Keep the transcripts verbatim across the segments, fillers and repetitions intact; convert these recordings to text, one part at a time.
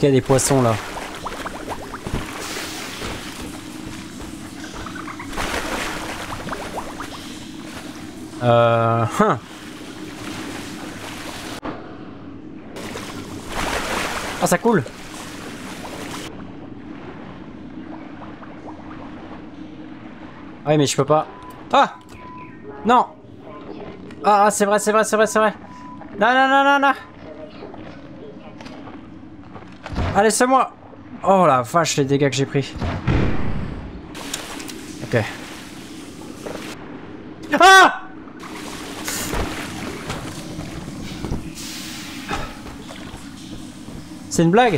qu'il y a des poissons là? Euh... Hein. Ah, ça coule. Ouais, mais je peux pas. Ah! Non! Ah, c'est vrai, c'est vrai, c'est vrai, c'est vrai. Non, non, non, non, non. Allez, c'est moi. Oh la vache, les dégâts que j'ai pris. Ok. Ah! C'est une blague?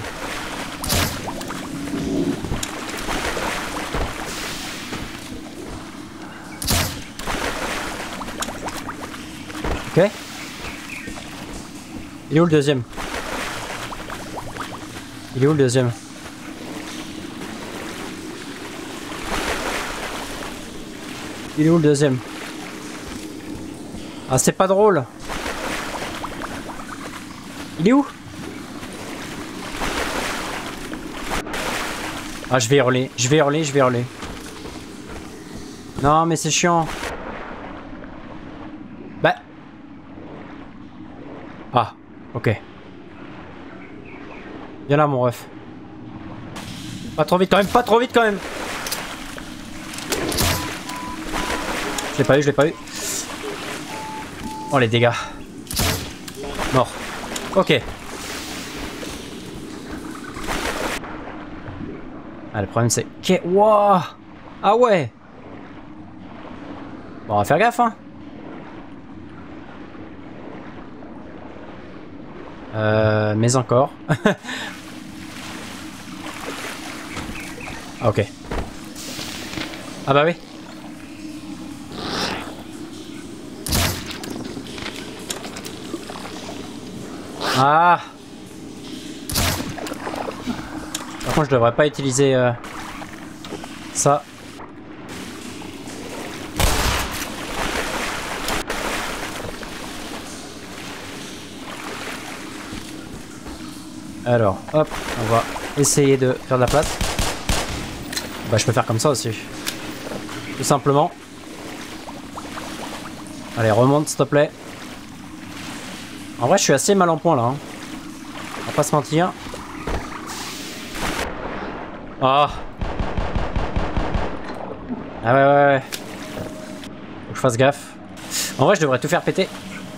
Ok. Il est où le deuxième? Il est où le deuxième? Il est où le deuxième? Ah, c'est pas drôle. Il est où? Ah, je vais hurler, je vais hurler, je vais hurler. Non, mais c'est chiant. Bah. Ah, ok. Viens là, mon ref. Pas trop vite quand même, pas trop vite quand même. Je l'ai pas eu, je l'ai pas eu. Oh, les dégâts. Mort. Ok. Ah, le problème c'est... Que... Wow. Ah ouais. Bon, on va faire gaffe, hein. Euh... Mais encore. Ah, ok. Ah bah oui. Ah. Par contre, je devrais pas utiliser euh, ça. Alors, hop, on va essayer de faire de la place. Bah, je peux faire comme ça aussi. Tout simplement. Allez, remonte, s'il te plaît. En vrai, je suis assez mal en point là. Hein. On va pas se mentir. Ah. Ah ouais, ouais, ouais. Faut que je fasse gaffe. En vrai, je devrais tout faire péter.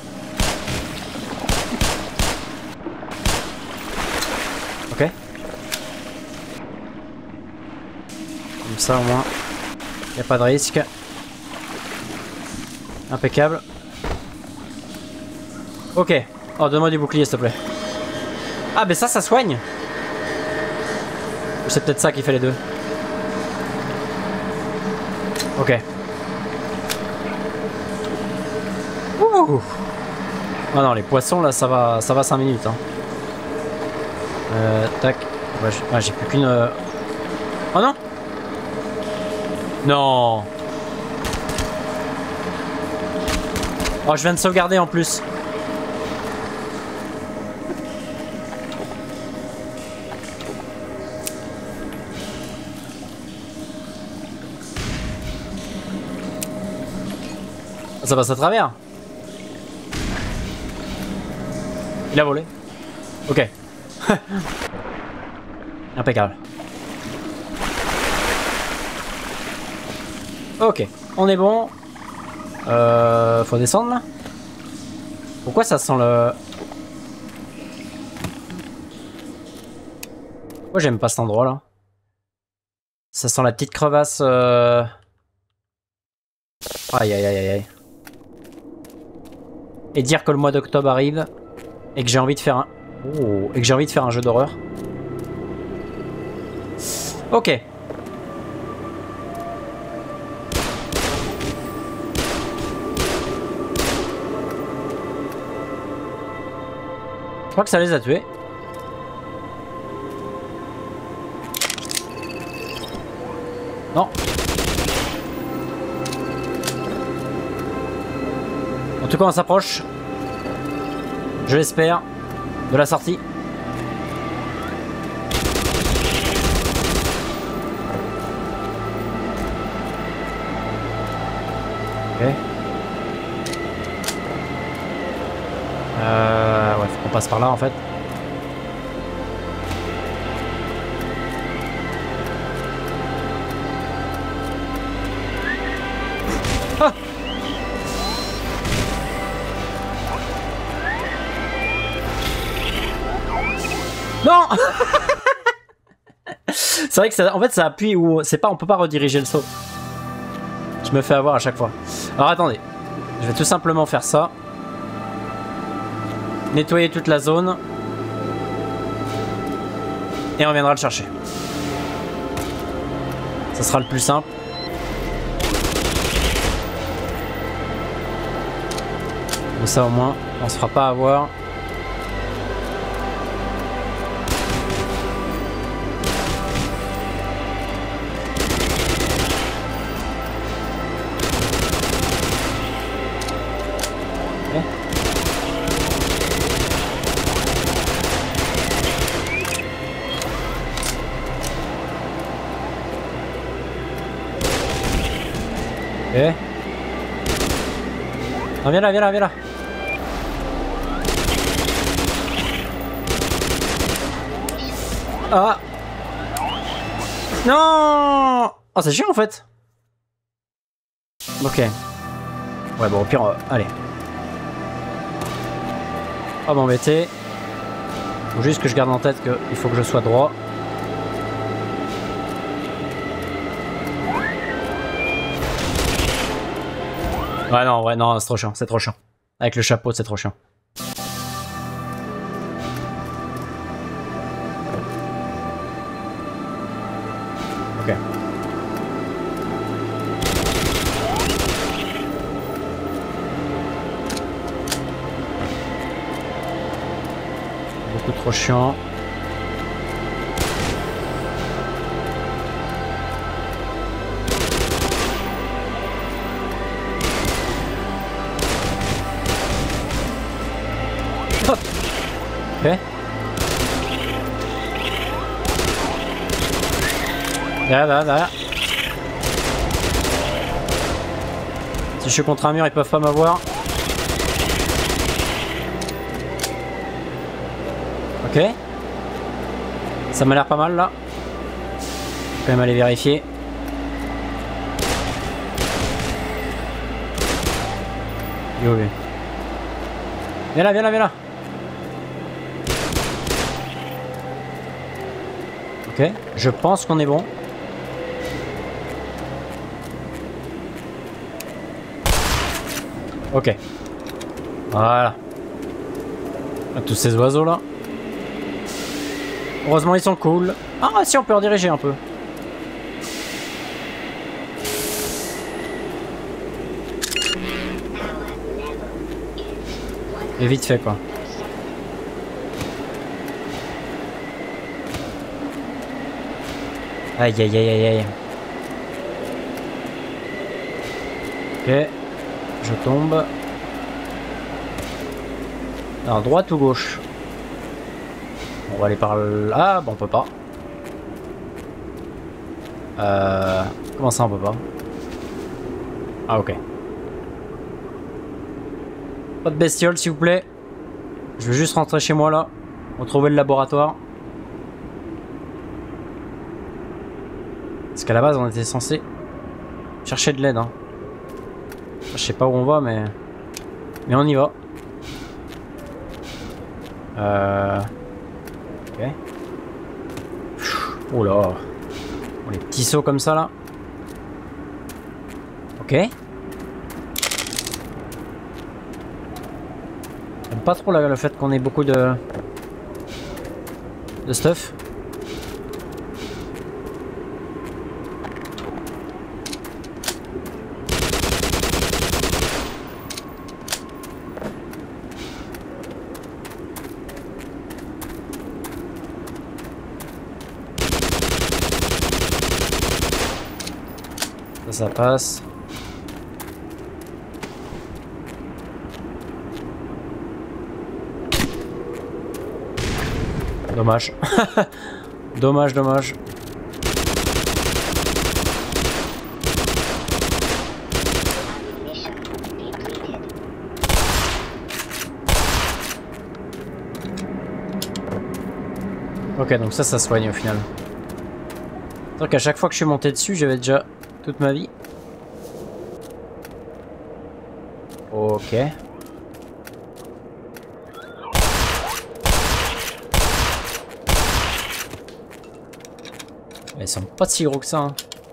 Ok. Comme ça, au moins, il n'y a pas de risque. Impeccable. Ok. Oh, donne-moi du bouclier, s'il te plaît. Ah, mais ça, ça soigne. C'est peut-être ça qui fait les deux. Ok. Ouh. Oh non, les poissons là, ça va, ça va cinq minutes. Hein. Euh, tac. Ouais, j'ai ah, j'ai plus qu'une. Euh... Oh non. Non. Oh, je viens de sauvegarder en plus. Ça passe à travers. Il a volé. Ok. Impeccable. Ok, on est bon. Euh, faut descendre là. Pourquoi ça sent le... Pourquoi j'aime pas cet endroit là? Ça sent la petite crevasse. Euh... Aïe aïe aïe aïe aïe. Et dire que le mois d'octobre arrive et que j'ai envie de faire un... Oh, et que j'ai envie de faire un jeu d'horreur. Ok. Je crois que ça les a tués. Non. En tout cas, on s'approche. Je l'espère. De la sortie. Euh... Ouais, faut qu'on passe par là en fait. Ah! Non. C'est vrai que ça, en fait ça appuie où c'est pas, on peut pas rediriger le saut. Je me fais avoir à chaque fois. Alors attendez, je vais tout simplement faire ça. Nettoyer toute la zone. Et on viendra le chercher. Ça sera le plus simple. Mais ça au moins, on se fera pas avoir. Ok. Non, viens là, viens là, viens là. Ah. Non. Oh, c'est chiant en fait. Ok. Ouais, bon, au pire, euh, allez. Pas m'embêter. Faut juste que je garde en tête qu'il faut que je sois droit. Ouais, non, ouais, non, c'est trop chiant, c'est trop chiant. Avec le chapeau, c'est trop chiant. Ok. Beaucoup trop chiant. Ok. Derrière, derrière, derrière. Si je suis contre un mur, ils peuvent pas m'avoir. Ok. Ça m'a l'air pas mal là. Je vais quand même aller vérifier. Yo, oui. Viens là, viens là, viens là. Ok, je pense qu'on est bon. Ok. Voilà. Tous ces oiseaux là. Heureusement ils sont cool. Ah si, on peut rediriger un peu. Et vite fait quoi. Aïe aïe aïe aïe aïe. Ok. Je tombe. Alors droite ou gauche? On va aller par là. Ah bon, on peut pas. Euh... Comment ça on peut pas? Ah ok. Pas de bestiole s'il vous plaît. Je veux juste rentrer chez moi là. Retrouver le laboratoire. Parce qu'à la base on était censé chercher de l'aide hein. Je sais pas où on va mais... Mais on y va. Euh... Ok. Oh là. Oh, les petits sauts comme ça là. Ok. J'aime pas trop là, le fait qu'on ait beaucoup de... de stuff. Ça passe. Dommage. Dommage, dommage. Ok, donc ça, ça soigne au final. Donc à chaque fois que je suis monté dessus, j'avais déjà toute ma vie. Ok. Ils sont pas si gros que ça. Hein.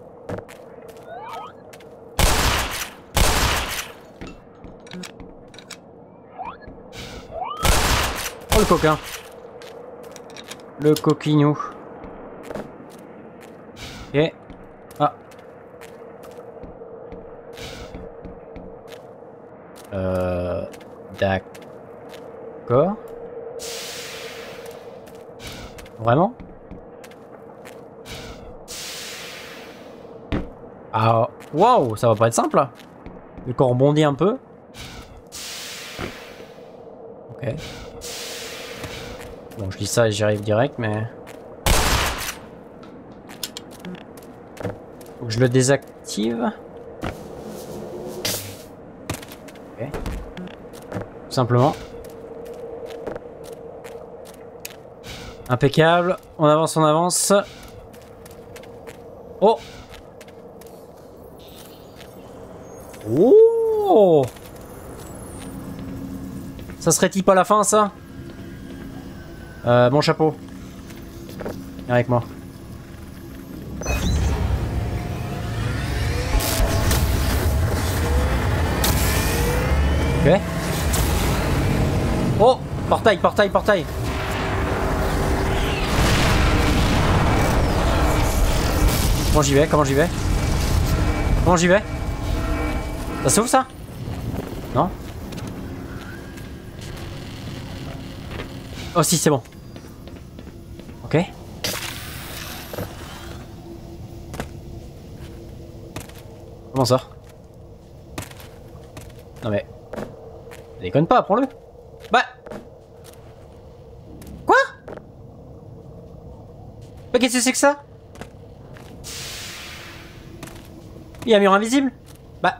Oh le coquin. Le coquinou. Ok. Ah. Euh... D'accord. Vraiment? Ah, waouh, ça va pas être simple là. Vu qu'on rebondit un peu. Ok. Bon, je dis ça et j'y arrive direct, mais... Faut que je le désactive. Ok. Tout simplement. Impeccable. On avance, on avance. Oh! Oh! Ça serait-il pas la fin, ça? Euh, mon chapeau. Viens avec moi. Ok. Oh! Portail, portail, portail. Comment j'y vais? Comment j'y vais? Comment j'y vais? Ça s'ouvre ça? Non? Oh si, c'est bon. Ok. Comment ça? Non mais... Déconne pas, prends-le. Bah... Quoi? Mais qu'est-ce que c'est que ça? Il y a un mur invisible? Bah...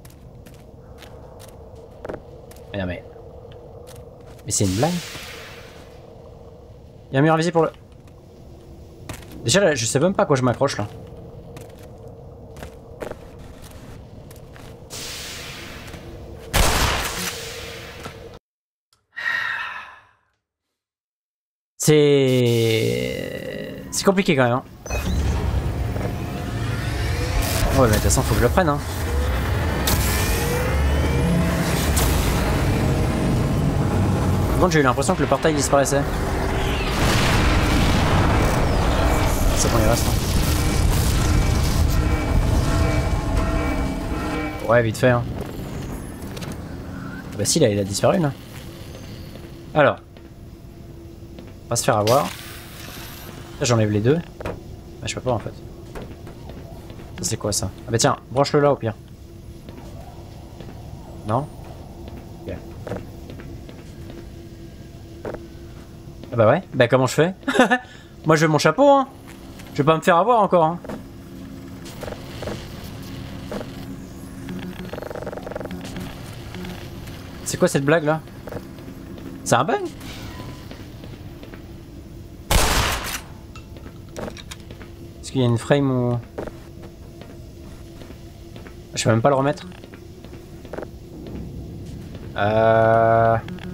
Mais non mais... Mais c'est une blague? Il y a un mur invisible pour le... Déjà là, je sais même pas à quoi je m'accroche là. C'est... C'est compliqué quand même. Hein. Ouais mais de toute façon faut que je le prenne hein. Par contre j'ai eu l'impression que le portail disparaissait. C'est bon il reste. Hein. Ouais vite fait hein. Bah si là il a disparu là. Alors. On va se faire avoir. Là j'enlève les deux. Bah je peux pas en fait. Ça c'est quoi ça? Ah bah tiens, branche-le là au pire. Non? Ok. Ah bah ouais, bah comment je fais? Moi je veux mon chapeau hein. Je vais pas me faire avoir encore hein. C'est quoi cette blague là? C'est un bug? Est-ce qu'il y a une frame ou... Je peux même pas le remettre. Euh...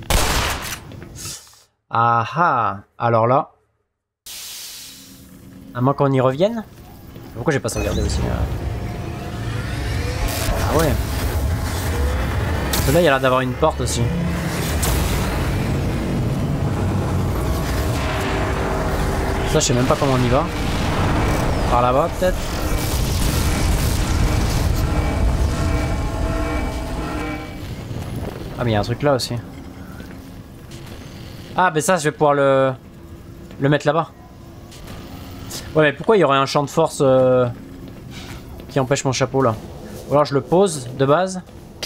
Ah ah. Alors là... À moins qu'on y revienne. Pourquoi j'ai pas sauvegardé aussi là? Ah ouais. Là il y a l'air d'avoir une porte aussi. Ça je sais même pas comment on y va. Par là-bas peut-être. Ah mais il y a un truc là aussi. Ah mais ça je vais pouvoir le le mettre là-bas. Ouais mais pourquoi il y aurait un champ de force euh... qui empêche mon chapeau là? Ou alors je le pose de base.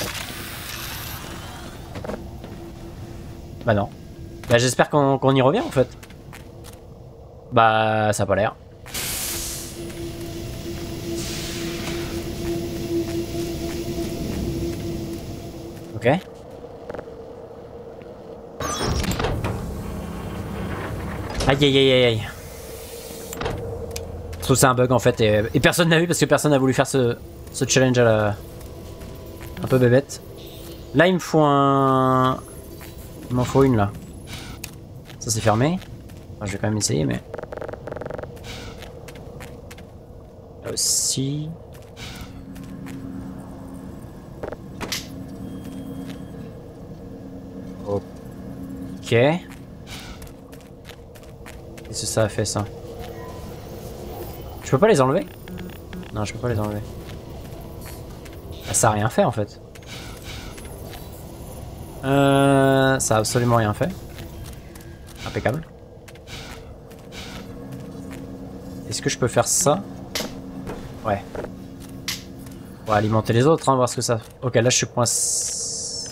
Bah non. Bah j'espère qu'on qu'on y revient en fait. Bah ça a pas l'air. Ok. Aïe aïe aïe aïe aïe. Je trouve c'est un bug en fait et, et personne n'a vu parce que personne n'a voulu faire ce, ce challenge à la... un peu bébête. Là il me faut un... Il m'en faut une là. Ça c'est fermé. Enfin, je vais quand même essayer mais... Là aussi... Ok. Qu'est-ce que ça a fait ça? Je peux pas les enlever? Non, je peux pas les enlever. Ah, ça a rien fait en fait. Euh, ça a absolument rien fait. Impeccable. Est-ce que je peux faire ça? Ouais. On va alimenter les autres, hein, voir ce que ça... Ok, là je suis coincé.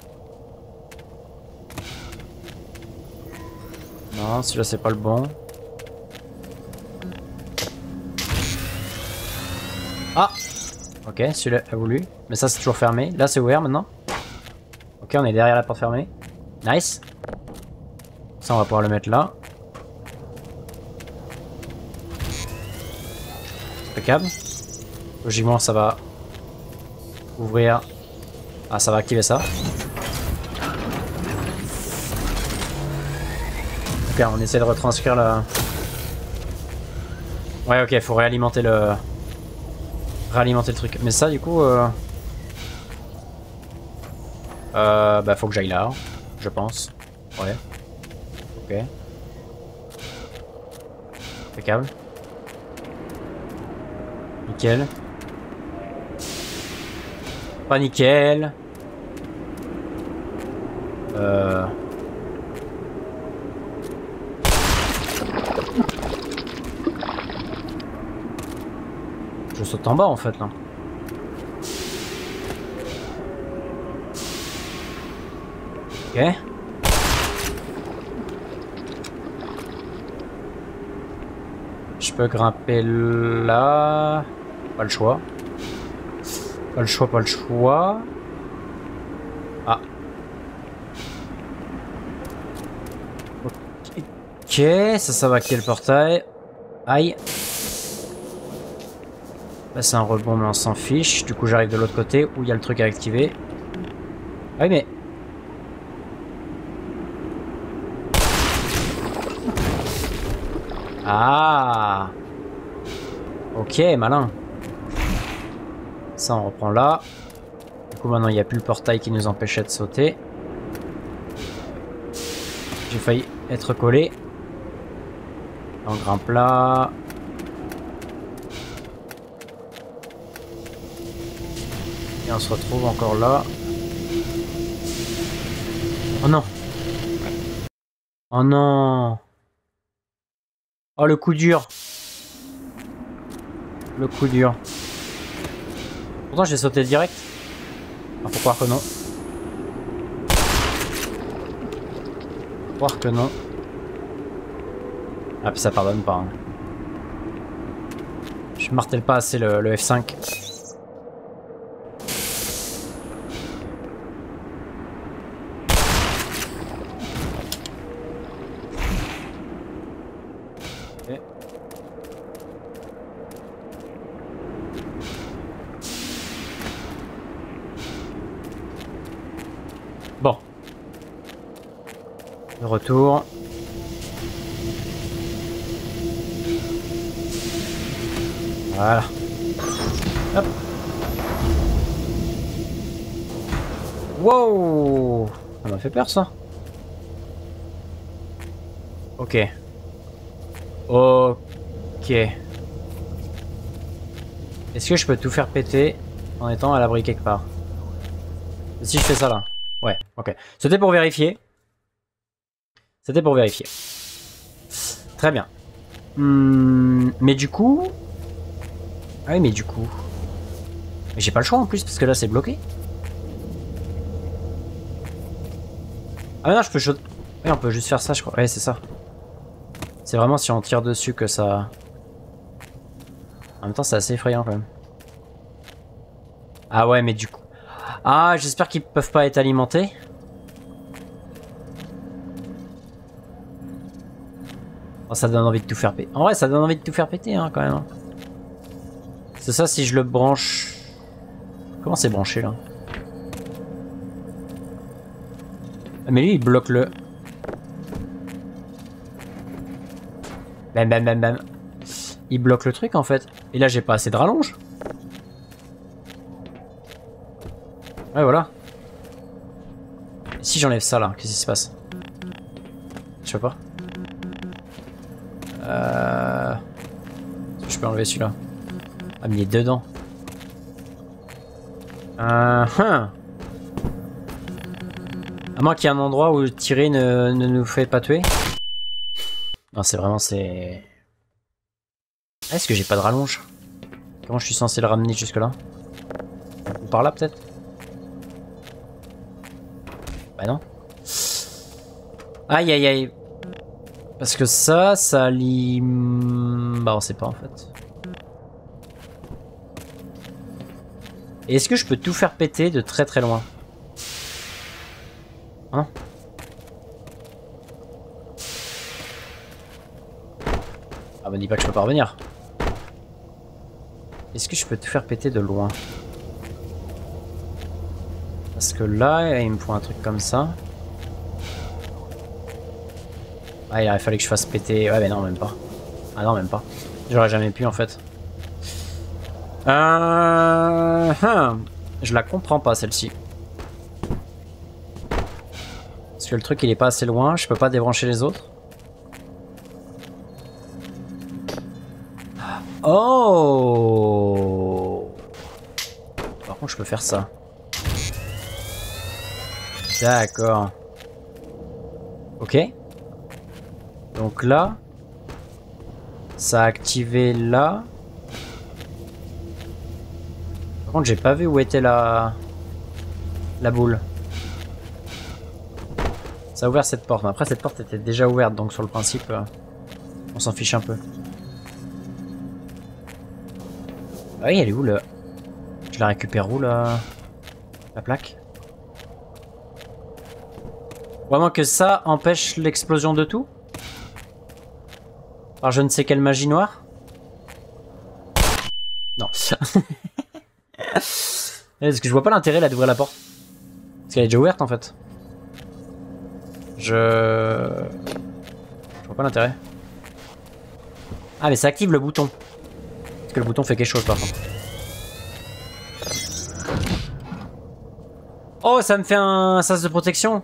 Non, celui-là c'est pas le bon. Ah! Ok, celui-là a voulu. Mais ça c'est toujours fermé. Là c'est ouvert maintenant. Ok, on est derrière la porte fermée. Nice. Ça on va pouvoir le mettre là. Impeccable. Logiquement ça va ouvrir. Ah, ça va activer ça. Ok, on essaie de retranscrire la... Ouais, ok, faut réalimenter le... Réalimenter le truc. Mais ça, du coup... Euh... Euh, bah, faut que j'aille là, je pense. Ouais. Ok. Impeccable. Nickel. Pas nickel. Euh... Je saute en bas en fait là. Ok. Je peux grimper là. Pas le choix. Pas le choix, pas le choix. Ah. Ok, ça, ça va activer le portail. Aïe. Là c'est un rebond mais on s'en fiche. Du coup j'arrive de l'autre côté où il y a le truc à activer. Ah oui mais... Ah. Ok, malin. Ça on reprend là. Du coup maintenant il n'y a plus le portail qui nous empêchait de sauter. J'ai failli être collé. On grimpe là. Et on se retrouve encore là. Oh non. Oh non. Oh le coup dur. Le coup dur. Pourtant j'ai sauté direct. Ah, faut croire que non. Faut croire que non. Ah puis ça pardonne pas. Hein. Je martèle pas assez le, le F cinq. Okay. Bon. De retour. Voilà. Hop. Wow. Ça m'a fait peur ça. Ok. Ok. Est-ce que je peux tout faire péter en étant à l'abri quelque part? Et si je fais ça là? Ouais, ok. C'était pour vérifier. C'était pour vérifier. Très bien. Hum, mais du coup... Ah oui, mais du coup... Mais j'ai pas le choix en plus, parce que là c'est bloqué. Ah non, je peux... Ouais, on peut juste faire ça, je crois. Ouais, c'est ça. C'est vraiment si on tire dessus que ça... En même temps, c'est assez effrayant quand même. Ah ouais, mais du coup... Ah, j'espère qu'ils peuvent pas être alimentés. Oh, ça donne envie de tout faire péter. En vrai, ça donne envie de tout faire péter, hein, quand même. Hein. C'est ça, si je le branche... Comment c'est branché, là? Ah, mais lui, il bloque le... Bam, bam, bam, bam. Il bloque le truc, en fait. Et là, j'ai pas assez de rallonge. Ouais, voilà. Et si j'enlève ça, là, qu'est-ce qui se passe? Je sais pas. Euh... Je peux enlever celui-là. Ah, mais il est dedans. Euh... Hein. À moins qu'il y ait un endroit où tirer ne, ne nous fait pas tuer. Non, c'est vraiment, c'est... Est-ce que j'ai pas de rallonge? Comment je suis censé le ramener jusque là? Ou par là, peut-être? Bah non. Aïe, aïe, aïe. Parce que ça, ça lit... Bah, on sait pas, en fait. Et est-ce que je peux tout faire péter de très très loin? Hein? Ah, me dis pas que je peux pas revenir. Est-ce que je peux tout faire péter de loin? Parce que là, il me faut un truc comme ça. Ah, il aurait fallu que je fasse péter... Ouais, mais non, même pas. Ah non, même pas. J'aurais jamais pu, en fait. Euh... Hum. Je la comprends pas, celle-ci. Parce que le truc, il est pas assez loin. Je peux pas débrancher les autres. Oh! Par contre, je peux faire ça. D'accord. Ok. Donc là, ça a activé là. Par contre, j'ai pas vu où était la la boule. Ça a ouvert cette porte. Mais après, cette porte était déjà ouverte, donc sur le principe, euh, on s'en fiche un peu. Ah oui, elle est où le... Je la récupère où la la plaque? Vraiment que ça empêche l'explosion de tout? Par je ne sais quelle magie noire? Non. Parce que je vois pas l'intérêt là d'ouvrir la porte. Parce qu'elle est déjà ouverte en fait. Je... Je vois pas l'intérêt. Ah mais ça active le bouton. Parce que le bouton fait quelque chose par contre. Oh, ça me fait un sas de protection.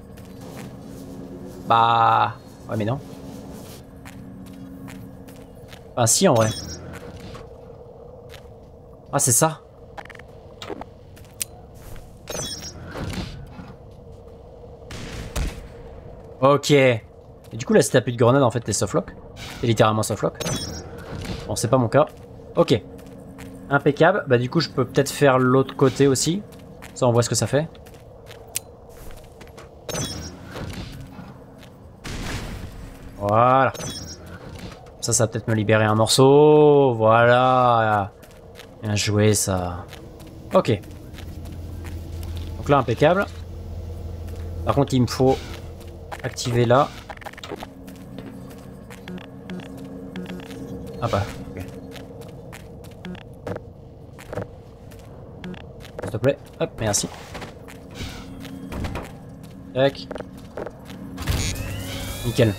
Bah... Ouais mais non. Ah si en vrai. Ah c'est ça. Ok. Et du coup là si t'as plus de grenade en fait t'es softlock. T'es littéralement softlock. Bon c'est pas mon cas. Ok. Impeccable. Bah du coup je peux peut-être faire l'autre côté aussi. Ça on voit ce que ça fait. Voilà. Ça, ça va peut-être me libérer un morceau. Voilà. Bien joué, ça. Ok. Donc là, impeccable. Par contre, il me faut activer là. Ah bah, ok. S'il te plaît. Hop, merci. Tac. Nickel.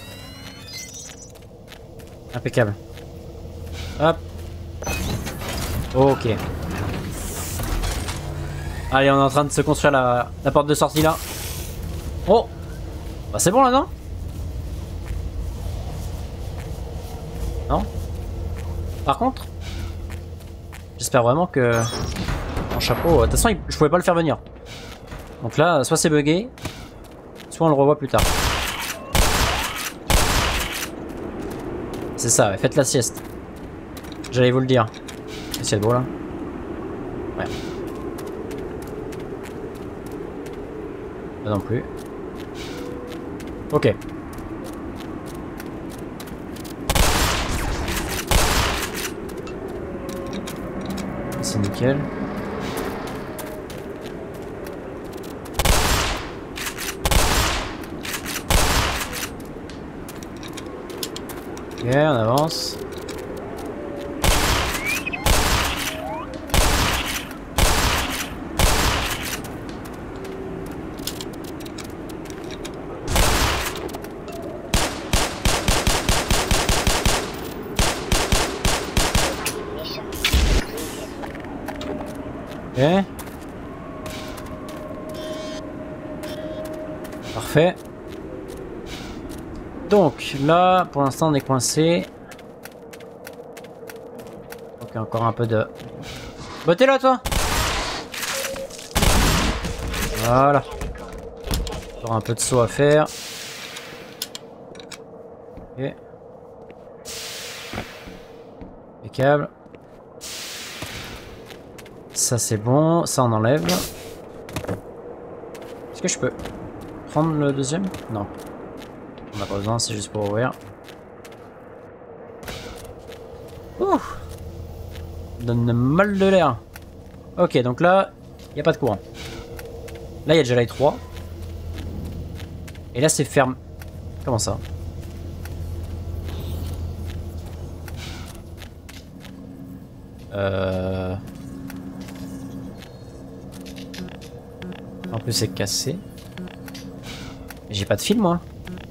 Impeccable. Hop. Ok. Allez, on est en train de se construire la, la porte de sortie là. Oh. Bah c'est bon là, non? Non? Par contre, j'espère vraiment que mon chapeau... De toute façon, je pouvais pas le faire venir. Donc là, soit c'est bugué, soit on le revoit plus tard. C'est ça, ouais, faites la sieste. J'allais vous le dire. Est-ce qu'il y a de beau là? Ouais. Pas non plus. Ok. C'est nickel. Ok, on avance. Ok. Parfait. Donc là, pour l'instant, on est coincé. Ok, encore un peu de... Bah t'es là, toi. Voilà. Encore un peu de saut à faire. Ok. Les câbles. Ça c'est bon, ça on enlève. Est-ce que je peux prendre le deuxième? Non. On n'a pas besoin, c'est juste pour ouvrir. Ouh! Donne mal de l'air. Ok, donc là, il n'y a pas de courant. Là, il y a déjà la trois. Et là, c'est ferme. Comment ça? Euh... En plus, c'est cassé. J'ai pas de fil, moi.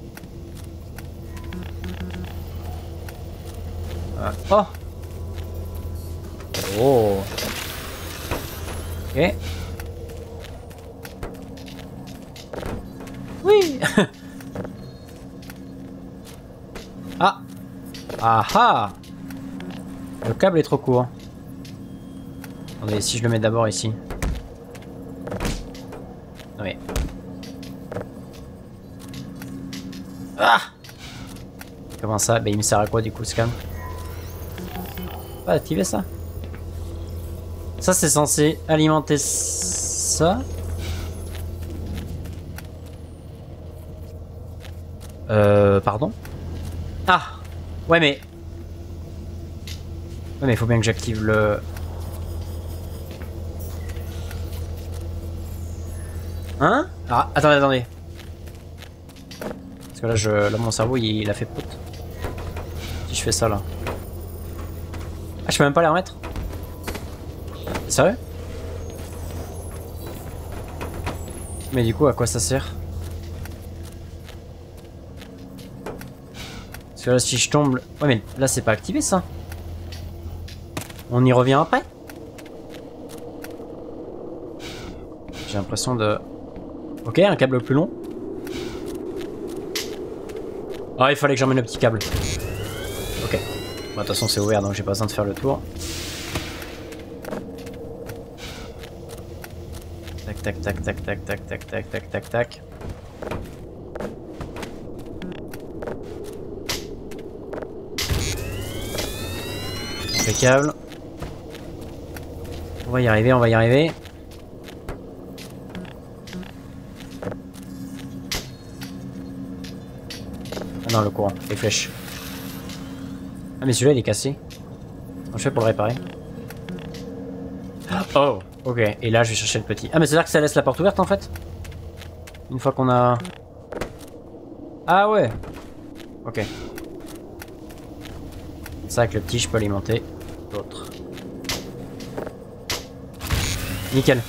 Euh... Oh! Oh! Ok. Oui! Ah! Ah ah! Le câble est trop court. Attendez, si je le mets d'abord ici. Oui. Ah! Comment ça? Ben il me sert à quoi du coup ce câble? Pas activer ça? Ça c'est censé alimenter ça? Euh... Pardon? Ah! Ouais mais... Ouais mais il faut bien que j'active le... Hein? Ah, attendez, attendez. Parce que là, je, là mon cerveau, il, il a fait pout. Si je fais ça, là. Ah, je peux même pas les remettre? T'es sérieux? Mais du coup, à quoi ça sert? Parce que là, si je tombe... Ouais, mais là, c'est pas activé, ça. On y revient après? J'ai l'impression de... Ok, un câble plus long. Ah, il fallait que j'emmène le petit câble. Ok. Bon, de toute façon, c'est ouvert, donc j'ai pas besoin de faire le tour. Tac, tac, tac, tac, tac, tac, tac, tac, tac, tac, tac. Impeccable. On va y arriver, on va y arriver. Ah non, le courant, les flèches. Ah mais celui-là il est cassé. Comment je fais pour le réparer? Oh, ok. Et là je vais chercher le petit. Ah mais c'est-à-dire que ça laisse la porte ouverte en fait? Une fois qu'on a... Ah ouais. Ok. Ça avec le petit je peux alimenter l'autre. Nickel.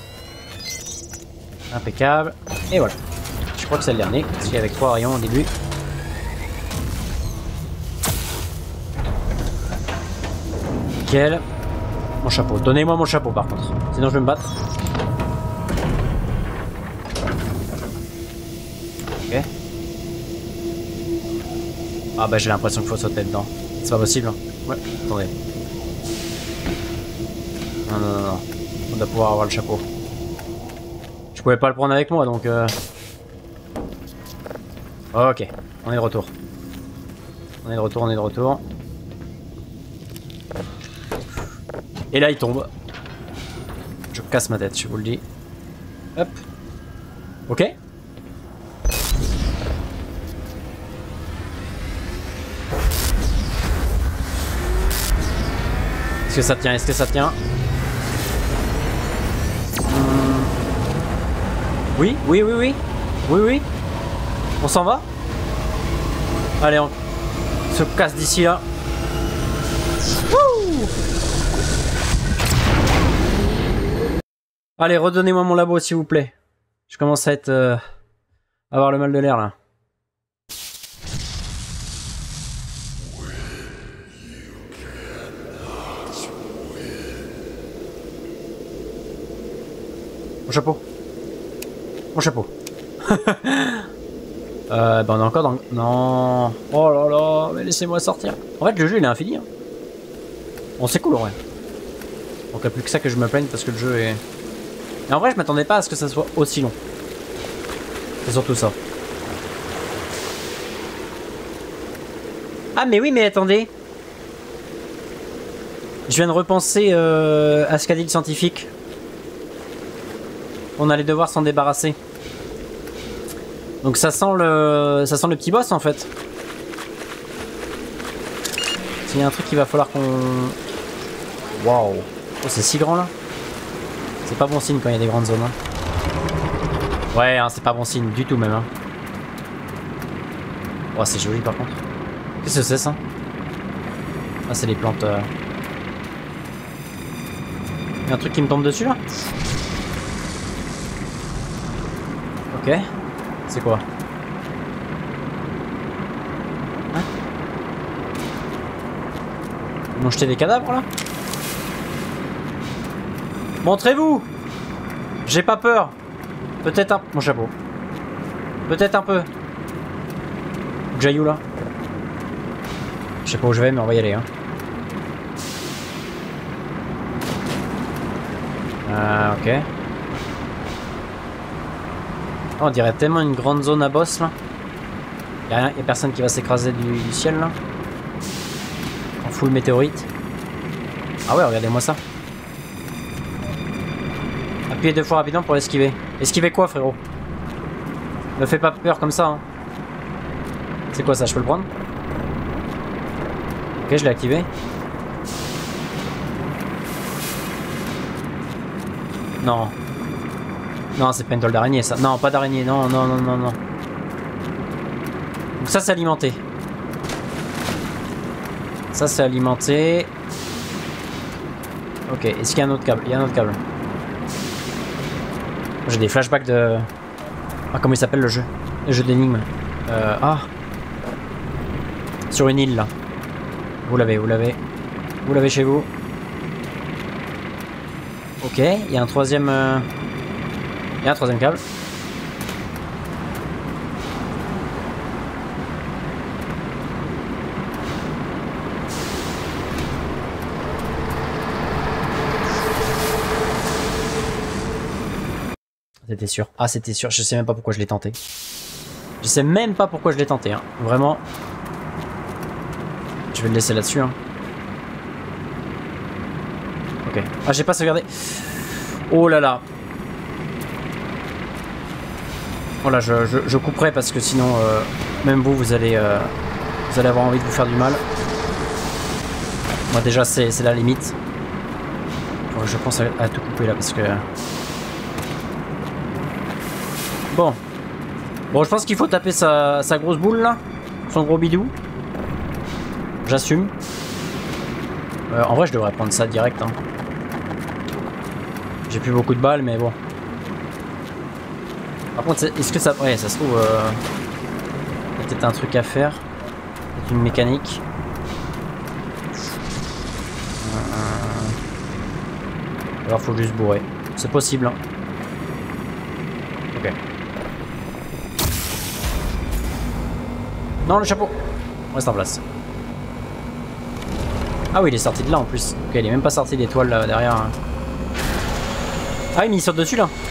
Impeccable. Et voilà. Je crois que c'est le dernier. Parce qu'il y avait trois rayons au début. Nickel. Mon chapeau. Donnez-moi mon chapeau par contre. Sinon je vais me battre. Ok. Ah bah j'ai l'impression qu'il faut sauter dedans. C'est pas possible. Hein. Ouais. Attendez. Non non non non. On doit pouvoir avoir le chapeau. Je pouvais pas le prendre avec moi donc... Euh... Ok. On est de retour. On est de retour, on est de retour. Et là il tombe. Je casse ma tête, je vous le dis. Hop. Ok. Est-ce que ça tient? Est-ce que ça tient? hmm. Oui, oui, oui, oui. Oui, oui. On s'en va? Allez, on... se casse d'ici là. Wouh! Allez, redonnez-moi mon labo s'il vous plaît. Je commence à être... Euh, avoir le mal de l'air là. Mon chapeau. Mon chapeau. euh, bah on est encore dans... Non. Oh là là, mais laissez-moi sortir. En fait, le jeu il est infini. Hein. Bon, c'est cool, ouais. Donc il n'y a plus que ça que je me plaigne parce que le jeu est... Mais en vrai, je m'attendais pas à ce que ça soit aussi long. C'est surtout ça. Ah mais oui, mais attendez. Je viens de repenser euh, à ce qu'a dit le scientifique. On allait devoir s'en débarrasser. Donc ça sent le, ça sent le petit boss en fait. S'il y a un truc qu'il va falloir qu'on... Waouh. Oh, c'est si grand là. C'est pas bon signe quand il y a des grandes zones. Hein. Ouais, hein, c'est pas bon signe du tout même. Hein. Oh, c'est joli par contre. Qu'est-ce que c'est ça? Ah, c'est les plantes. Euh... Il y a un truc qui me tombe dessus là? Ok. C'est quoi? Hein? Ils m'ont jeté des cadavres là? Montrez-vous! J'ai pas peur. Peut-être un... Mon chapeau. Peut-être un peu. Faut que j'aille où là? Je sais pas où je vais mais on va y aller hein. Ah ok. Oh, on dirait tellement une grande zone à boss là. Y'a rien, y'a personne qui va s'écraser du, du ciel là. En full météorite. Ah ouais, regardez-moi ça. Appuyez deux fois rapidement pour l'esquiver. Esquiver quoi frérot? Me fais pas peur comme ça hein. C'est quoi ça? Je peux le prendre? Ok, je l'ai activé. Non. Non, c'est pas une toile d'araignée ça. Non, pas d'araignée. Non, non, non, non, non. Donc ça, c'est alimenté. Ça, c'est alimenté. Ok, est-ce qu'il y a un autre câble? Il y a un autre câble. J'ai des flashbacks de... Ah, comment il s'appelle le jeu? Le jeu d'énigmes. Euh, ah. Sur une île, là. Vous l'avez, vous l'avez. Vous l'avez chez vous. Ok, il y a un troisième... Euh... Il y a un troisième câble. C'était sûr. Ah, c'était sûr. Je sais même pas pourquoi je l'ai tenté. Je sais même pas pourquoi je l'ai tenté. Hein. Vraiment. Je vais le laisser là-dessus. Hein. Ok. Ah, j'ai pas sauvegardé. Oh là là. Oh là, je, je, je couperai parce que sinon, euh, même vous, vous allez, euh, vous allez avoir envie de vous faire du mal. Moi, déjà, c'est la limite. Bon, je pense à, à tout couper là parce que... Bon. Bon, je pense qu'il faut taper sa, sa grosse boule là. Son gros bidou. J'assume. Euh, en vrai, je devrais prendre ça direct. Hein. J'ai plus beaucoup de balles, mais bon. Par contre, est-ce que ça... Ouais, ça se trouve... Euh... peut-être un truc à faire. Peut-être une mécanique. Euh... Alors, faut juste bourrer. C'est possible. Hein. Ok. Non, le chapeau. On reste en place. Ah oui, il est sorti de là en plus. Ok, il est même pas sorti des toiles là derrière. Hein. Ah oui, mais il saute dessus là.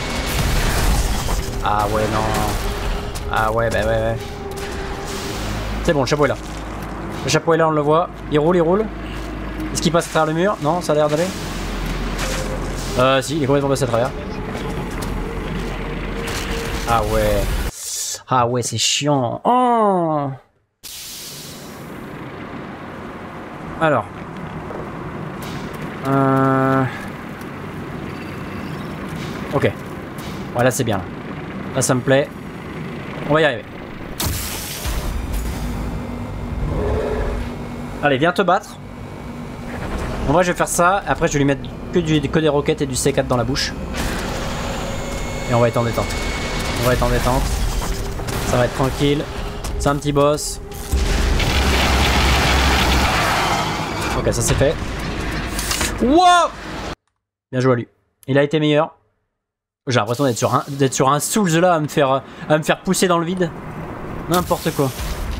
Ah ouais, non. Ah ouais, bah ouais, ouais. C'est bon, le chapeau est là. Le chapeau est là, on le voit. Il roule, il roule. Est-ce qu'il passe à travers le mur? Non, ça a l'air d'aller. Euh, si, il est complètement passé à travers. Ah ouais. Ah ouais, c'est chiant. Oh. Alors. Euh... Ok. Voilà, c'est bien. Là, ça me plaît. On va y arriver. Allez, viens te battre. En vrai, je vais faire ça. Après, je vais lui mettre que, du, que des roquettes et du C quatre dans la bouche. Et on va être en détente. On va être en détente. Ça va être tranquille. C'est un petit boss. Ok, ça c'est fait. Wow! Bien joué à lui. Il a été meilleur. J'ai l'impression d'être sur un d'être sur un Souls là à me faire à me faire pousser dans le vide. N'importe quoi.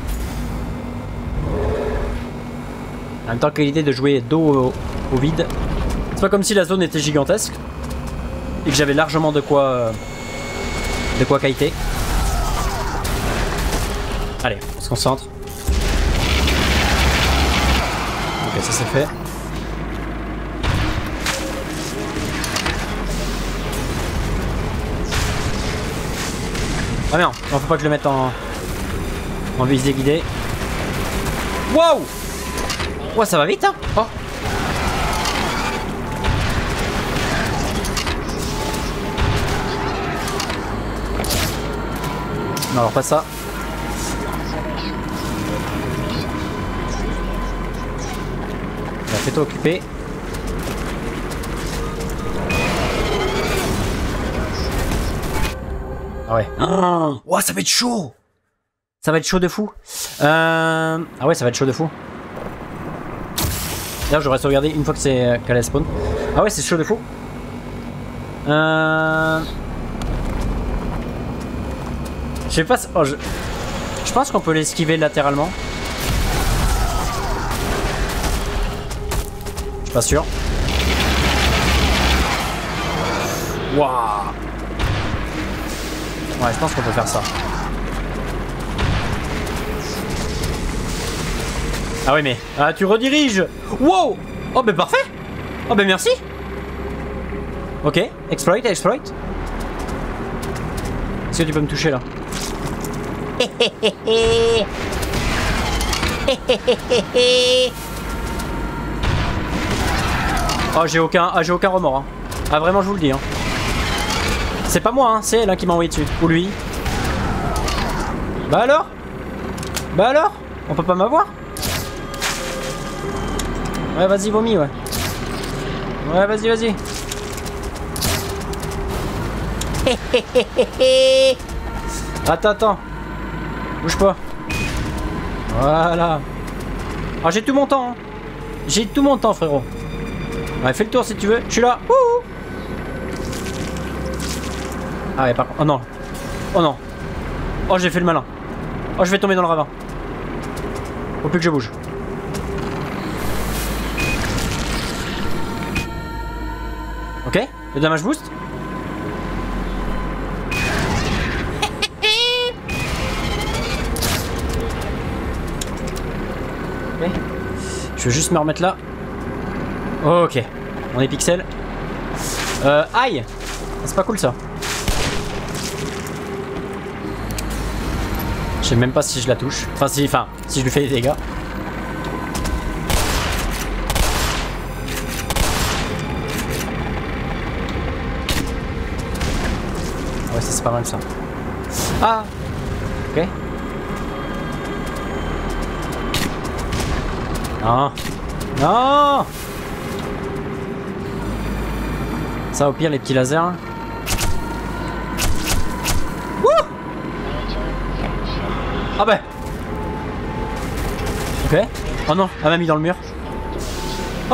En même temps que l'idée de jouer dos au, au vide. C'est pas comme si la zone était gigantesque. Et que j'avais largement de quoi euh, de quoi kiter. Allez, on se concentre. Ok, ça c'est fait. Ah merde, non, faut pas que je le mette en, en visée guidée. Wow! Ouais, ça va vite, hein? Oh! Non, alors pas ça. On va fais-toi occuper. Ah ouais. Oh, wow, ça va être chaud. Ça va être chaud de fou. Euh... Ah ouais, ça va être chaud de fou. D'ailleurs, j'aurais sauvegardé une fois que c'est qu'elle a spawn. Ah ouais, c'est chaud de fou. Euh... Je sais pas... Oh, je... je pense qu'on peut l'esquiver latéralement. Je suis pas sûr. Waouh. Ouais, je pense qu'on peut faire ça. Ah oui, mais... Ah, tu rediriges. Wow. Oh, ben parfait. Oh, ben merci. Ok, exploit, exploit. Est-ce que tu peux me toucher, là? Oh, j'ai aucun, ah, j'ai aucun remords. Hein. Ah, vraiment, je vous le dis. Hein. C'est pas moi, hein, c'est elle hein, qui m'a envoyé dessus. Ou lui. Bah alors? Bah alors? On peut pas m'avoir? Ouais, vas-y, vomis, ouais. Ouais, vas-y, vas-y. Attends, attends. Bouge pas. Voilà. Ah, j'ai tout mon temps. Hein. J'ai tout mon temps, frérot. Ouais, fais le tour si tu veux. Je suis là. Ouh. Ah ouais, par contre. Oh non. Oh non. Oh, j'ai fait le malin. Oh, je vais tomber dans le ravin. Faut plus que je bouge. Ok. Le damage boost. Ok. Je vais juste me remettre là. Ok. On est pixel. Euh, aïe. C'est pas cool ça. Je sais même pas si je la touche. Enfin, si, enfin, si je lui fais des dégâts. Ouais, ça c'est pas mal ça. Ah. Ok. Non. Non. Ça au pire les petits lasers. Wouh. Ah bah. Ok. Oh non, elle m'a mis dans le mur. Oh.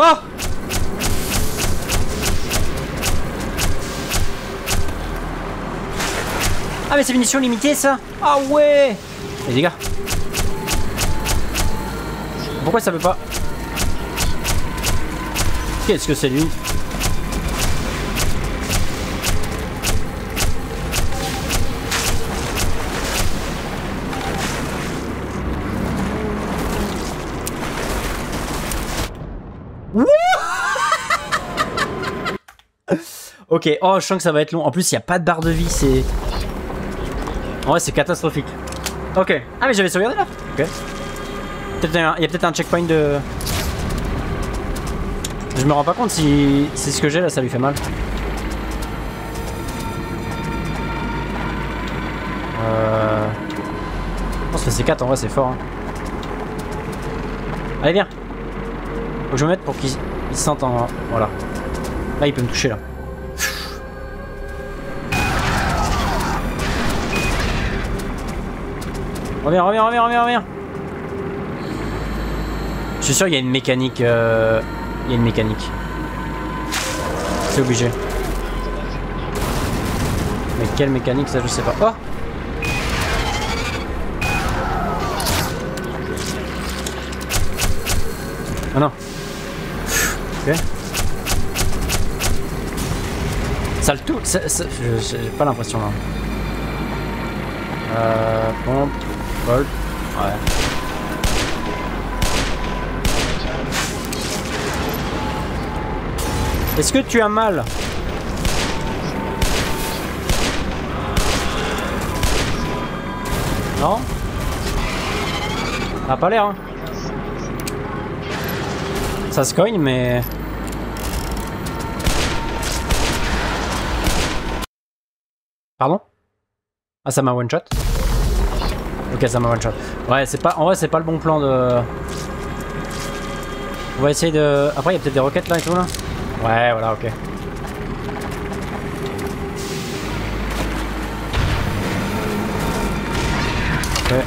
Ah mais c'est munitions limitées ça. Ah ouais. Les dégâts. Pourquoi ça veut pas? Qu'est-ce que c'est lui? Ok, oh je sens que ça va être long. En plus il n'y a pas de barre de vie, c'est... En vrai c'est catastrophique. Ok. Ah mais j'avais sauvegardé là. Ok. Il y a peut-être un checkpoint de... Je me rends pas compte si c'est ce que j'ai là, ça lui fait mal. Euh... Je pense que c'est quatre en vrai c'est fort. Hein. Allez, viens. Faut que je me mette pour qu'il se sente en... Voilà. Là, il peut me toucher, là. Reviens, reviens, reviens, reviens, reviens. Je suis sûr qu'il y a une mécanique. Euh... Il y a une mécanique. C'est obligé. Mais quelle mécanique, ça, je sais pas. Oh! Ah non. Ok. Ça le tout. J'ai pas l'impression là. Euh. Pompe. Vol. Ouais. Est-ce que tu as mal? Non? Ça a pas l'air, hein. Ça se cogne, mais... Pardon? Ah, ça m'a one shot? Ok, ça m'a one shot. Ouais, c'est pas... En vrai, c'est pas le bon plan de... On va essayer de... Après, il y a peut-être des roquettes là et tout, là? Ouais, voilà, ok. Ok.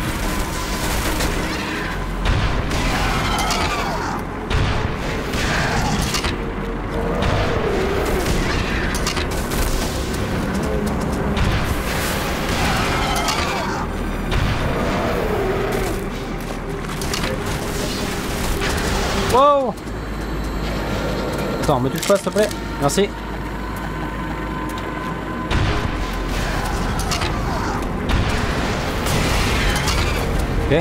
Wow! Attends, me touche pas s'il te plaît. Merci. Ok.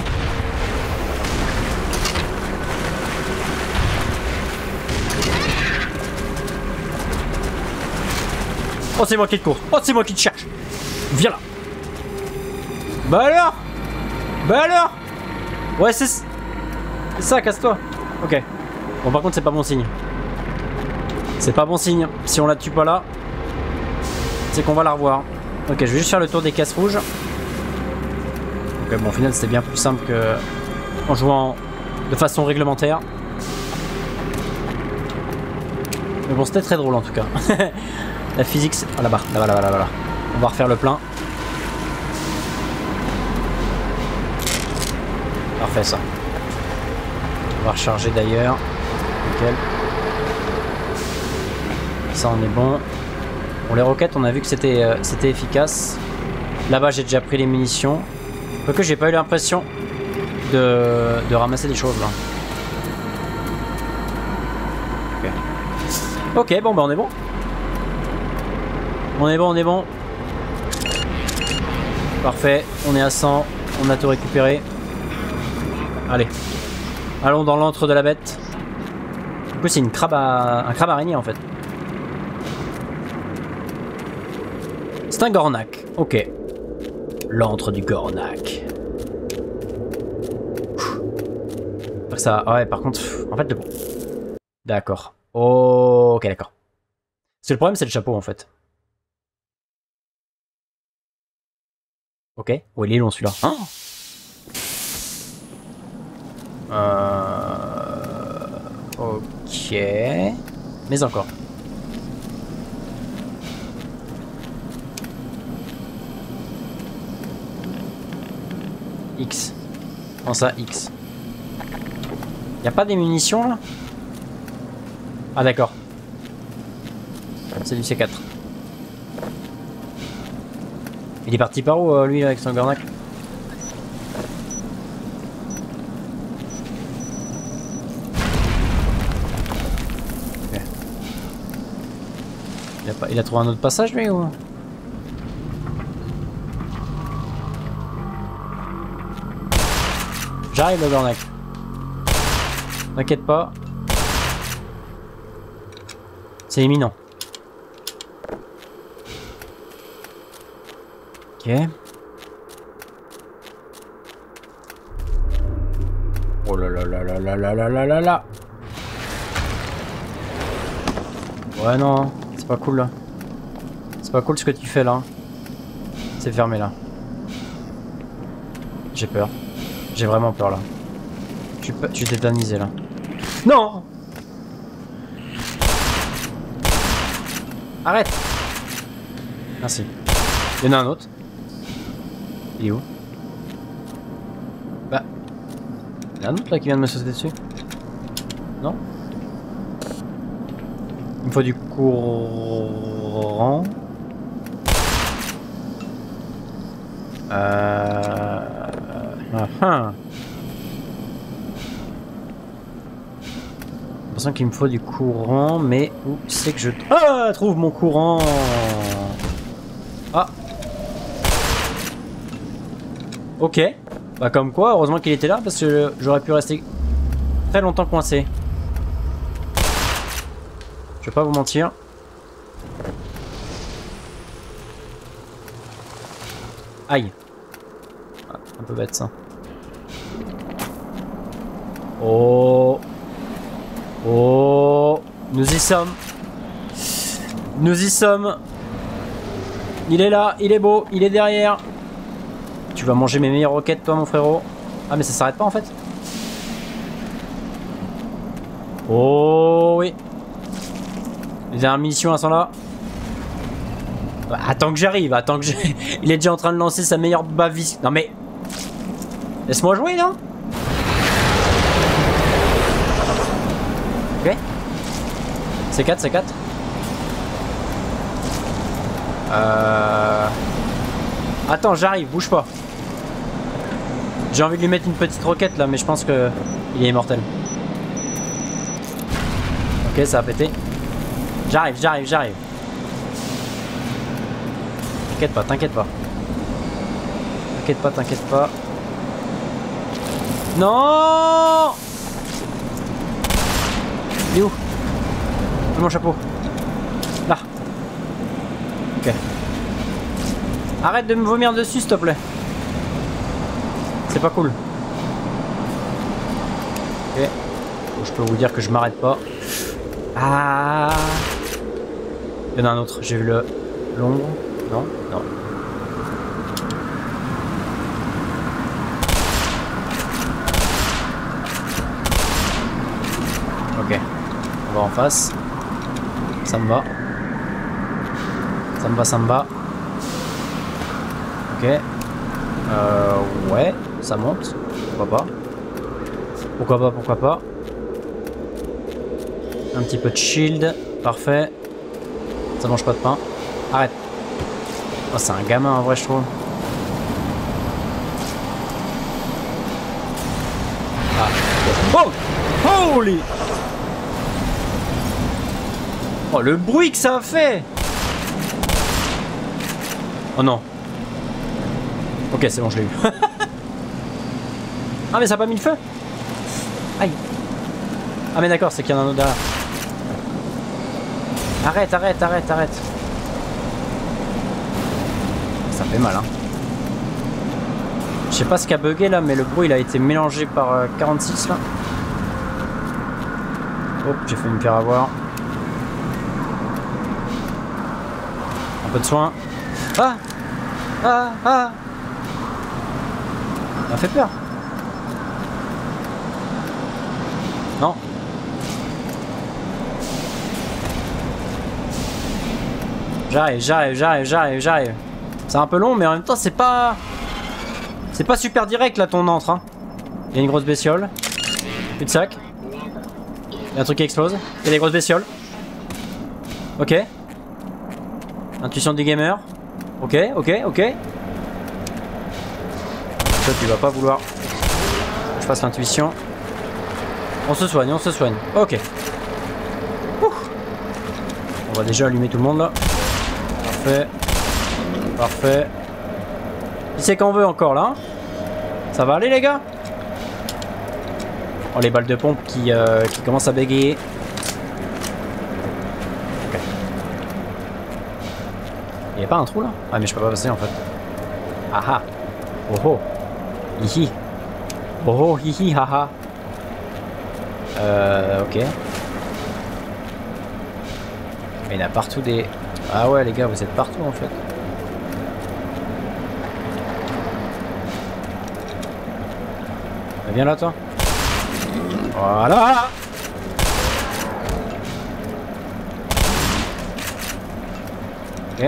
Oh, c'est moi qui te cours. Oh, c'est moi qui te cherche. Viens là. Bah alors? Bah alors? Ouais, c'est... C'est ça, casse-toi. Ok. Bon, par contre, c'est pas bon signe. C'est pas bon signe. Si on la tue pas là, c'est qu'on va la revoir. Ok, je vais juste faire le tour des cases rouges. Ok, bon, au final, c'était bien plus simple que en jouant de façon réglementaire. Mais bon, c'était très drôle en tout cas. La physique, c'est... Ah, là-bas, là-bas, là-bas, là-bas. On va refaire le plein. Parfait, ça. On va recharger d'ailleurs. Nickel. Ça, on est bon. Bon, les roquettes, on a vu que c'était euh, c'était efficace. Là-bas, j'ai déjà pris les munitions. Quoique, j'ai pas eu l'impression de, de ramasser des choses là. Ok. Ok, bon, bah on est bon. On est bon, on est bon. Parfait, on est à cent. On a tout récupéré. Allez. Allons dans l'antre de la bête. Du coup, c'est une crabe à... un crabe araignée en fait. C'est un Gornak. Ok. L'antre du Gornak. Ça, ouais, par contre, en fait, de... D'accord. Oh, ok, d'accord. Parce que le problème, c'est le chapeau en fait. Ok. Oh, il est long celui-là. Hein? Euh... Ok. Mais encore. X. Comment ça, X? Y'a pas des munitions là? Ah d'accord. C'est du C quatre. Il est parti par où euh, lui avec son Gornak? Okay. Il a, pas, il a trouvé un autre passage lui ou? J'arrive le Gornak. T'inquiète pas. C'est imminent. Ok. Oh là là là là là là là là là là. Ouais non, c'est pas cool là. C'est pas cool ce que tu fais là. C'est fermé là. J'ai peur. J'ai vraiment peur là. suis pas... Je suis tétanisé là. Non. Arrête. Merci. Il y en a un autre. Il est où? Bah... Il y en a un autre là qui vient de me sauter dessus. Non? Il me faut du courant. Euh... Ah, ah. J'ai l'impression qu'il me faut du courant, mais où c'est que je... Ah, trouve mon courant. Ah. Ok. Bah comme quoi, heureusement qu'il était là, parce que j'aurais pu rester très longtemps coincé. Je vais pas vous mentir. Aïe. Ah, un peu bête ça. Oh. Oh. Nous y sommes. Nous y sommes. Il est là, il est beau, il est derrière. Tu vas manger mes meilleures roquettes toi mon frérot. Ah mais ça s'arrête pas en fait. Oh oui. Les dernières munitions elles sont là. Bah, attends que j'arrive, attends que j'ai... Il est déjà en train de lancer sa meilleure bavise. Non mais... Laisse-moi jouer là. Ok. C quatre, C quatre. Euh... Attends, j'arrive, bouge pas. J'ai envie de lui mettre une petite roquette là, mais je pense que il est immortel. Ok, ça a pété. J'arrive, j'arrive, j'arrive. T'inquiète pas, t'inquiète pas. T'inquiète pas, t'inquiète pas. Non! Il est où? Mon chapeau. Là. Ok. Arrête de me vomir dessus, s'il te plaît. C'est pas cool. Ok. Bon, je peux vous dire que je m'arrête pas. Ah. Il y en a un autre. J'ai vu le l'ombre. Non, non. Ok. On va en face. Ça me va. Ça me va, ça me va. Ok. Euh, ouais, ça monte. Pourquoi pas. Pourquoi pas, pourquoi pas. Un petit peu de shield. Parfait. Ça mange pas de pain. Arrête. Oh, c'est un gamin en vrai, je trouve. Ah. Oh! Holy! Oh, le bruit que ça a fait! Oh non. Ok, c'est bon, je l'ai eu. Ah, mais ça a pas mis le feu? Aïe. Ah, mais d'accord, c'est qu'il y en a un autre derrière. Arrête, arrête, arrête, arrête. Ça fait mal, hein. Je sais pas ce qui a bugué là, mais le bruit il a été mélangé par euh, quarante-six là. Hop, j'ai fait me faire avoir. Un peu de soin. Ah! Ah! Ah! Ça m'a fait peur. Non. J'arrive, j'arrive, j'arrive, j'arrive, j'arrive. C'est un peu long, mais en même temps, c'est pas... C'est pas super direct, là, ton entre. Hein. Il y a une grosse bestiole. Plus de sac. Il y a un truc qui explose. Il y a des grosses bestioles. Ok. Intuition du gamer. Ok, ok, ok. Toi, tu vas pas vouloir... Je fasse l'intuition. On se soigne, on se soigne. Ok. Ouh. On va déjà allumer tout le monde, là. Parfait. Parfait. Qui c'est qu'on veut encore là? Ça va aller les gars? Oh les balles de pompe qui, euh, qui commencent à bégayer. Ok. Il n'y a pas un trou là? Ah mais je peux pas passer en fait. Ah ah. Oh oh. Hihi. Oh oh hihi haha. Euh ok. Mais il y en a partout des... Ah ouais les gars vous êtes partout en fait. Viens là toi. Voilà. Ok.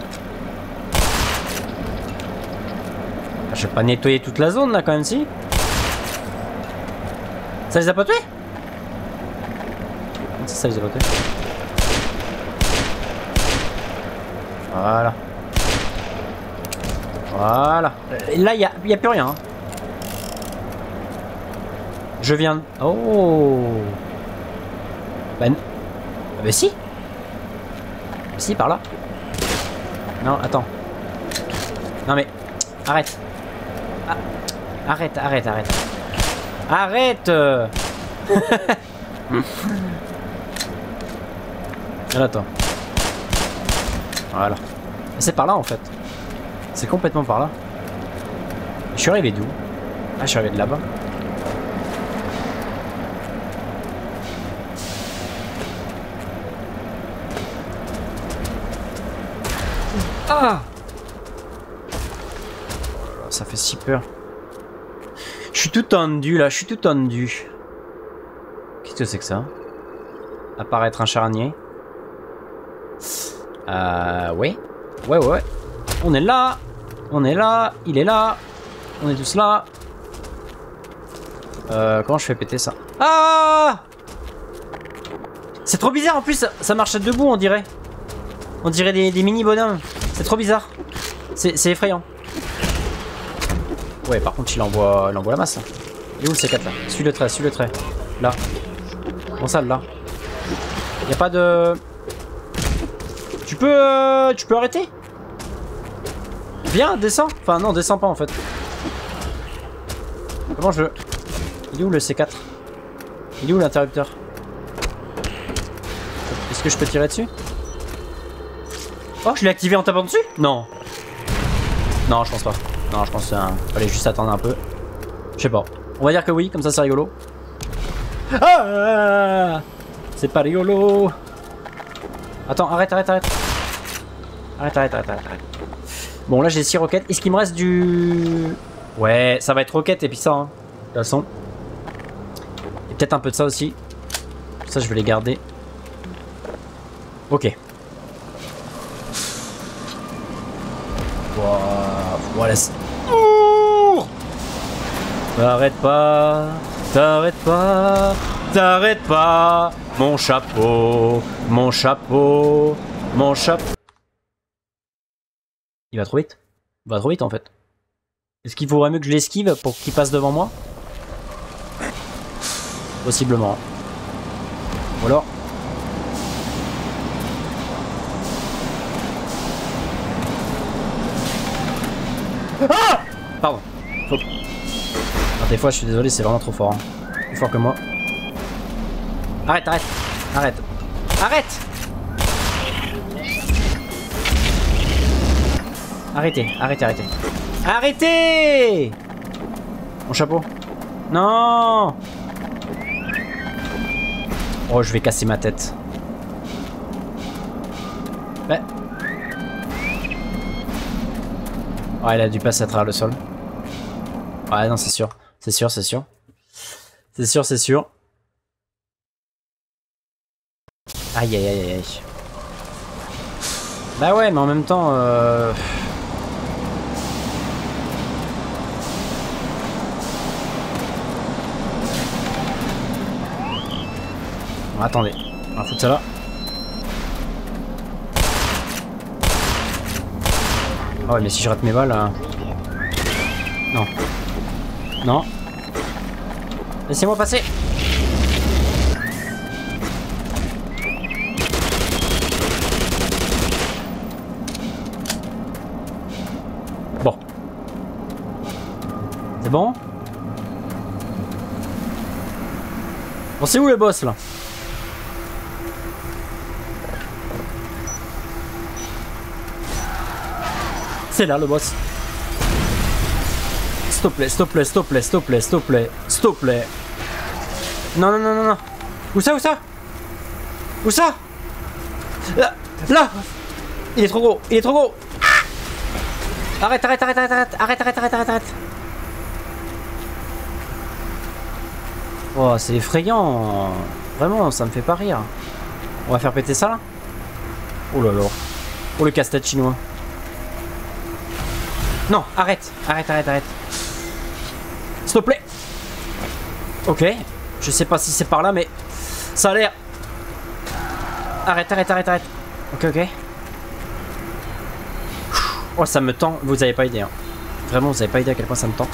Je vais pas nettoyer toute la zone là quand même si. Ça les a pas tués? C'est ça les a pas tués. Voilà. Voilà. Là il y a, y a plus rien. Hein. Je viens... Oh. Ben... Ah bah si. Si par là. Non attends. Non mais... Arrête. Ah. Arrête, arrête, arrête. Arrête. Là, attends. Voilà. C'est par là en fait. C'est complètement par là. Je suis arrivé d'où? Ah, je suis arrivé de là-bas. Ah! Ça fait si peur. Je suis tout tendu là, je suis tout tendu. Qu'est-ce que c'est que ça? Apparaître un charnier. Euh... Ouais. Ouais, ouais, ouais. On est là. On est là. Il est là. On est tous là. Euh... Comment je fais péter ça? Ah! C'est trop bizarre en plus, ça, ça marche debout on dirait. On dirait des, des mini bonhommes. C'est trop bizarre. C'est effrayant. Ouais, par contre, il envoie, il envoie la masse. Il est où le C quatre là? Suis le trait, suis le trait. Là. Bon, ça, là. Y a pas de... Tu peux... Euh, tu peux arrêter? Viens, descends. Enfin, non, descends pas en fait. Comment je... Il est où le C quatre? Il est où l'interrupteur? Est-ce que je peux tirer dessus? Oh, je l'ai activé en tapant dessus? Non. Non, je pense pas. Non, je pense qu'il fallait juste attendre un peu. Je sais pas. On va dire que oui, comme ça c'est rigolo. Ah, c'est pas rigolo. Attends, arrête, arrête, arrête. Arrête, arrête, arrête, arrête. arrête. Bon, là j'ai six roquettes. Est-ce qu'il me reste du... Ouais, ça va être roquette et puis ça, hein. De toute façon. Et peut-être un peu de ça aussi. Ça, je vais les garder. Ok. Voilà. Oh, t'arrêtes pas, t'arrêtes pas, t'arrêtes pas. Mon chapeau, mon chapeau, mon chapeau. Il va trop vite. Il va trop vite en fait. Est-ce qu'il vaudrait mieux que je l'esquive pour qu'il passe devant moi? Possiblement. Ou alors... Ah! Pardon. Faut... Alors, des fois, je suis désolé, c'est vraiment trop fort. Hein. Plus fort que moi. Arrête, arrête. Arrête. Arrête! Arrêtez, arrêtez, arrêtez. Arrêtez! Mon chapeau. Non! Oh, je vais casser ma tête. Ouais. Ouais, il a dû passer à travers le sol. Ouais, non, c'est sûr. C'est sûr, c'est sûr. C'est sûr, c'est sûr. Aïe, aïe, aïe, aïe. Bah ouais, mais en même temps... Euh... Bon, attendez. On va foutre ça là. Oh ouais, mais si je rate mes balles... Euh... Non. Non. Laissez-moi passer. Bon. C'est bon? Bon, c'est où le boss là? C'est là le boss. S'il te plaît, s'il te plaît, s'il te plaît, s'il te plaît, s'il te plaît, s'il te plaît. Non, non, non, non, non. Où ça, où ça? Où ça? Là, là. Il est trop gros, il est trop gros. Arrête, arrête, arrête, arrête, arrête, arrête, arrête, arrête, arrête, arrête. Oh, c'est effrayant. Vraiment, ça me fait pas rire. On va faire péter ça là. Oh là là. Oh le casse-tête chinois. Non, arrête, arrête, arrête, arrête. S'il te plaît. Ok, je sais pas si c'est par là, mais ça a l'air. Arrête, arrête, arrête, arrête. Ok, ok. Oh, ça me tend. Vous avez pas idée. Hein. Vraiment, vous avez pas idée à quel point ça me tend.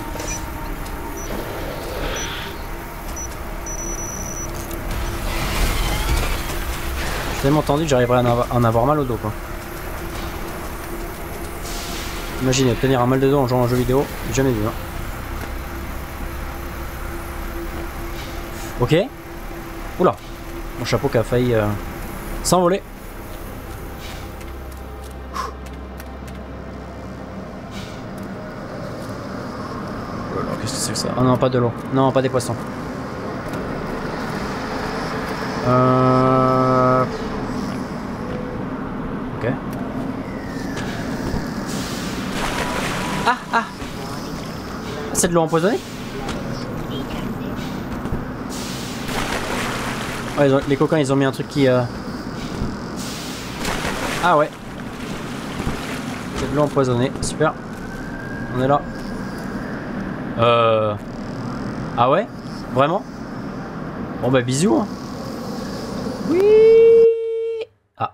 J'ai tellement tendu que j'arriverai à en avoir mal au dos, quoi. Imaginez, obtenir un mal de dos en jouant à un jeu vidéo, jamais vu. Hein. Ok. Oula. Mon chapeau qui a failli euh, s'envoler. Qu'est-ce que c'est que ça? Ah non, pas de l'eau. Non, pas des poissons. Euh... Ok. Ah, ah. C'est de l'eau empoisonnée? Ouais, ils ont, les coquins, ils ont mis un truc qui... Euh... Ah ouais. C'est de l'eau empoisonnée. Super. On est là. Euh... Ah ouais? Vraiment? Bon bah bisous. Hein. Oui. Ah.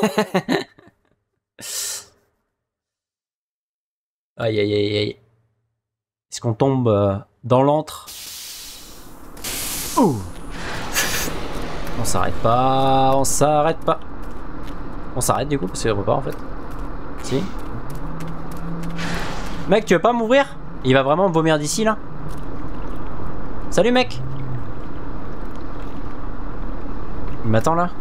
Aïe aïe aïe aïe. Est-ce qu'on tombe euh, dans l'antre? Ouh. On s'arrête pas, on s'arrête pas. On s'arrête du coup parce qu'il repart en fait. Si. Mec, tu veux pas m'ouvrir? Il va vraiment vomir d'ici là. Salut mec. Il m'attend là.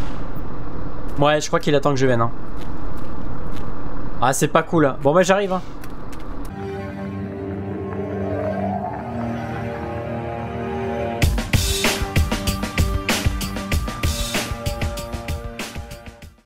Ouais, je crois qu'il attend que je vienne. Hein. Ah, c'est pas cool. Bon bah j'arrive. Hein.